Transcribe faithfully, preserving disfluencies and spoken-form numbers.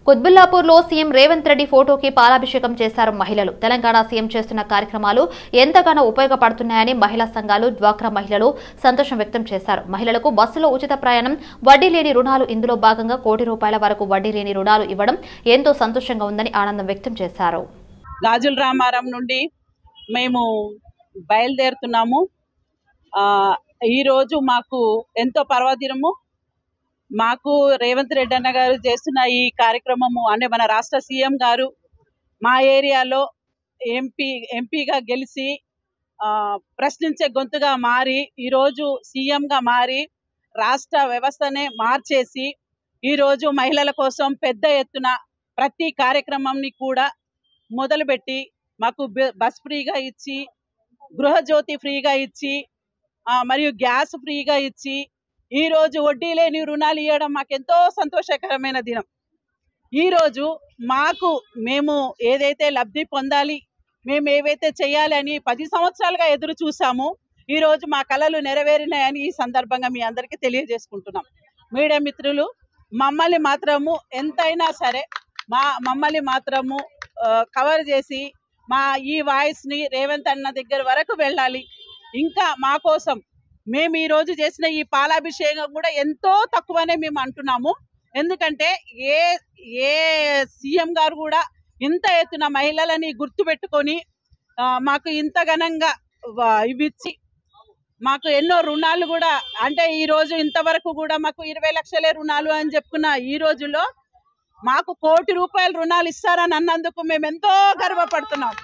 కుత్బుల్లాపూర్లో CM Revanth Reddy ఫోటోకి పాలాభిషేకం చేశారు మహిళలు. తెలంగాణ సీఎం చేస్తున్న కార్యక్రమాలు ఎంతగానో ఉపయోగపడుతున్నాయని మహిళా సంఘాలు, డ్వాక్రా మహిళలు సంతోషం వ్యక్తం చేశారు. మహిళలకు బస్సులో ఉచిత ప్రయాణం, వడ్డీ లేని రుణాలు, ఇందులో భాగంగా కోటి రూపాయల వరకు వడ్డీ లేని రుణాలు ఇవ్వడం ఎంతో సంతోషంగా ఉందని ఆనందం వ్యక్తం చేశారు. గాజుల రామారం నుండి మేము బయలుదేరుతున్నాము. ఈరోజు మాకు ఎంతో పర్వదినము. మాకు రేవంత్ రెడ్డి అన్న గారు చేస్తున్న ఈ కార్యక్రమము అంటే మన రాష్ట్ర సీఎం గారు మా ఏరియాలో ఎంపీ ఎంపీగా గెలిచి ప్రశ్నించే గొంతుగా మారి ఈరోజు సీఎంగా మారి రాష్ట్ర వ్యవస్థనే మార్చేసి ఈరోజు మహిళల కోసం పెద్ద ఎత్తున ప్రతి కార్యక్రమాన్ని కూడా మొదలుపెట్టి మాకు బస్ ఫ్రీగా ఇచ్చి, గృహజ్యోతి ఫ్రీగా ఇచ్చి, మరియు గ్యాస్ ఫ్రీగా ఇచ్చి, ఈ రోజు వడ్డీ లేని రుణాలు ఇవ్వడం మాకెంతో సంతోషకరమైన దినం. ఈరోజు మాకు మేము ఏదైతే లబ్ధి పొందాలి, మేము ఏవైతే చేయాలి అని పది సంవత్సరాలుగా ఎదురు చూసాము. ఈరోజు మా కళలు నెరవేరినాయని ఈ సందర్భంగా మీ అందరికీ తెలియజేసుకుంటున్నాం. మీడియా మిత్రులు, మమ్మల్ని మాత్రము ఎంతైనా సరే మా మమ్మల్ని మాత్రము కవర్ చేసి మా ఈ వాయిస్ని రేవంత్ అన్న దగ్గర వరకు వెళ్ళాలి. ఇంకా మా కోసం మేము ఈరోజు చేసిన ఈ పాలాభిషేకం కూడా ఎంతో తక్కువనే మేము అంటున్నాము. ఎందుకంటే ఏ ఏ సీఎం గారు కూడా ఇంత ఎత్తున మహిళలని గుర్తుపెట్టుకొని మాకు ఇంత ఘనంగా ఇవిచ్చి మాకు ఎన్నో రుణాలు కూడా అంటే ఈరోజు ఇంతవరకు కూడా మాకు ఇరవై లక్షలే రుణాలు అని చెప్పుకున్న ఈ రోజులో మాకు కోటి రూపాయల రుణాలు ఇస్తారని అన్నందుకు మేము ఎంతో గర్వపడుతున్నాం.